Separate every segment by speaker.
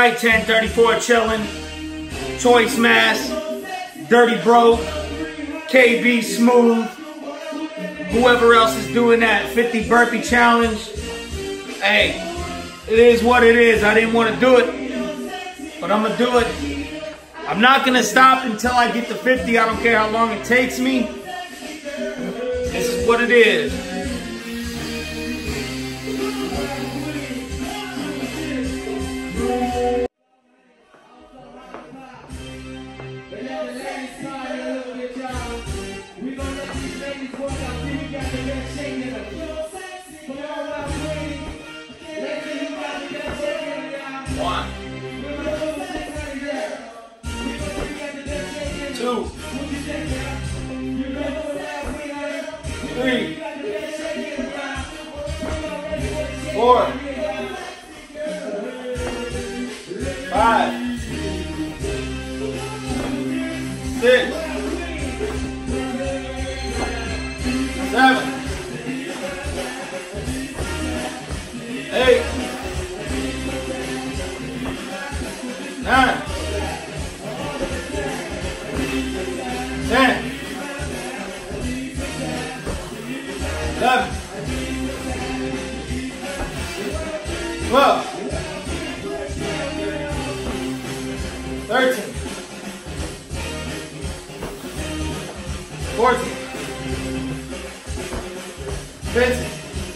Speaker 1: right, 1034 chilling. Choice Mass, Dirty Broke, KB Smooth, whoever else is doing that 50 burpee challenge. Hey, it is what it is. I didn't want to do it, but I'm gonna do it. I'm not gonna stop until I get to 50. I don't care how long it takes me. This is what it is. One, two, three, 4, 5, 6, 7, 8, 9, 10, 11, 12, 13, 14, 15,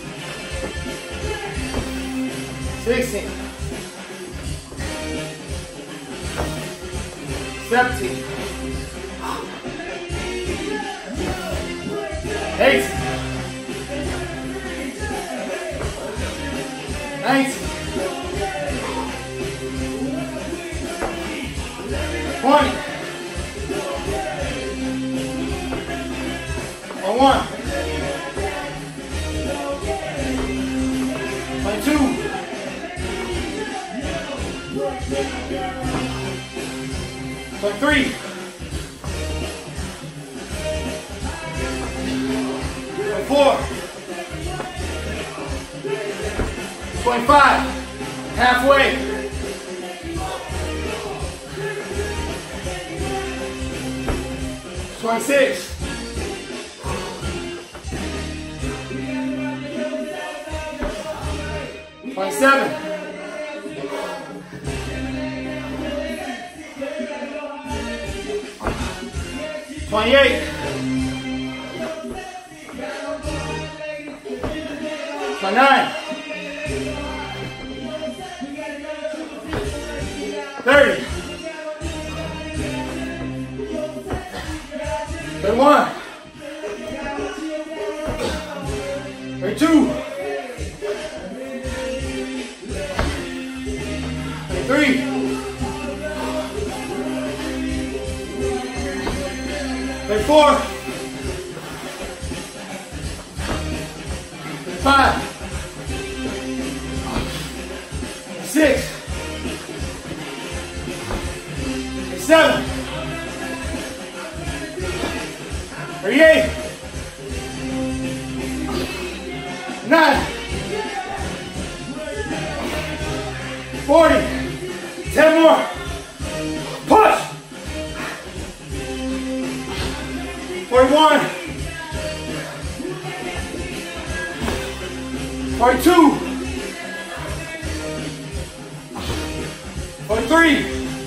Speaker 1: 16, 17, 18, 19, 20, 21, 22, 23, 24, 25, halfway. 26, 27, 28, 29, 30, 31, 32, 33, 34, 35, 36, 37, 38, 9, 40, 10 more, push, 41, 42, 43,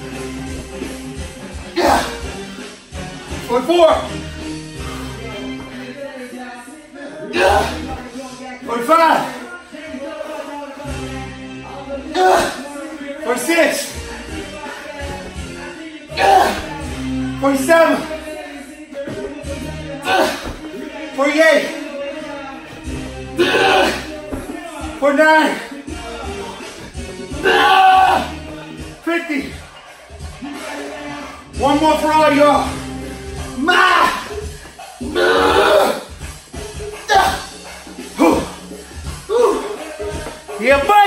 Speaker 1: 44, 45, 46, 47, 48, 49, 50. One more for all y'all. Yeah, bye.